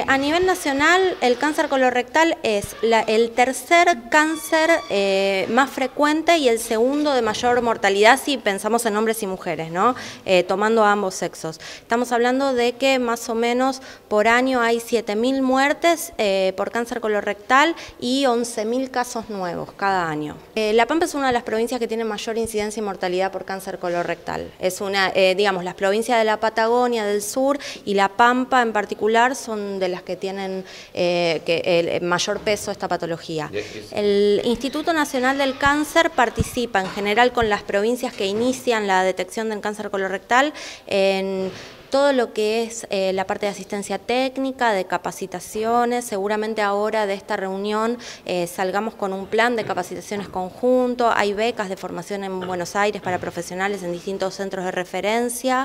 A nivel nacional, el cáncer colorectal es el tercer cáncer más frecuente y el segundo de mayor mortalidad si pensamos en hombres y mujeres, ¿no? Tomando a ambos sexos. Estamos hablando de que más o menos por año hay 7.000 muertes por cáncer colorectal y 11.000 casos nuevos cada año. La Pampa es una de las provincias que tiene mayor incidencia y mortalidad por cáncer colorectal. Es una, digamos, las provincias de la Patagonia, del sur y la Pampa en particular son de las que tienen el mayor peso esta patología. El Instituto Nacional del Cáncer participa en general con las provincias que inician la detección del cáncer colorectal en todo lo que es la parte de asistencia técnica, de capacitaciones. Seguramente ahora de esta reunión salgamos con un plan de capacitaciones conjunto, hay becas de formación en Buenos Aires para profesionales en distintos centros de referencia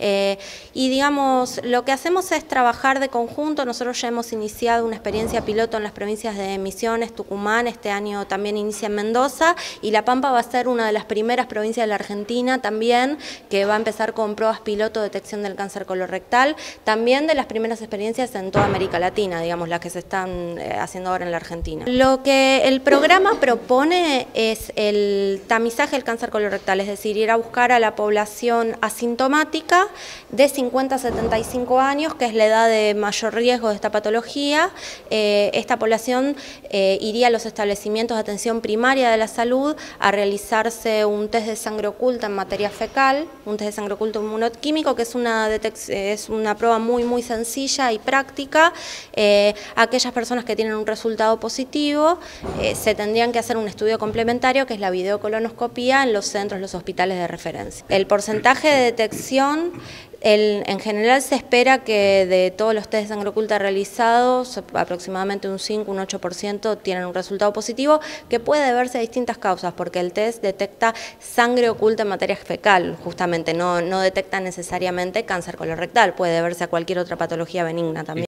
y digamos, lo que hacemos es trabajar de conjunto. Nosotros ya hemos iniciado una experiencia piloto en las provincias de Misiones, Tucumán, este año también inicia en Mendoza y La Pampa va a ser una de las primeras provincias de la Argentina también que va a empezar con pruebas piloto de detección del cáncer colorectal, también de las primeras experiencias en toda América Latina, digamos, las que se están haciendo ahora en la Argentina. Lo que el programa propone es el tamizaje del cáncer colorectal, es decir, ir a buscar a la población asintomática de 50 a 75 años, que es la edad de mayor riesgo de esta patología. Esta población iría a los establecimientos de atención primaria de la salud a realizarse un test de sangre oculta en materia fecal, un test de sangre oculta inmunoquímico, que es una prueba muy sencilla y práctica. Aquellas personas que tienen un resultado positivo se tendrían que hacer un estudio complementario que es la videocolonoscopía en los centros, los hospitales de referencia. El porcentaje de detección, en general se espera que de todos los test de sangre oculta realizados, aproximadamente un 5, un 8% tienen un resultado positivo, que puede deberse a distintas causas, porque el test detecta sangre oculta en materia fecal, justamente, no detecta necesariamente cáncer colorectal, puede deberse a cualquier otra patología benigna también.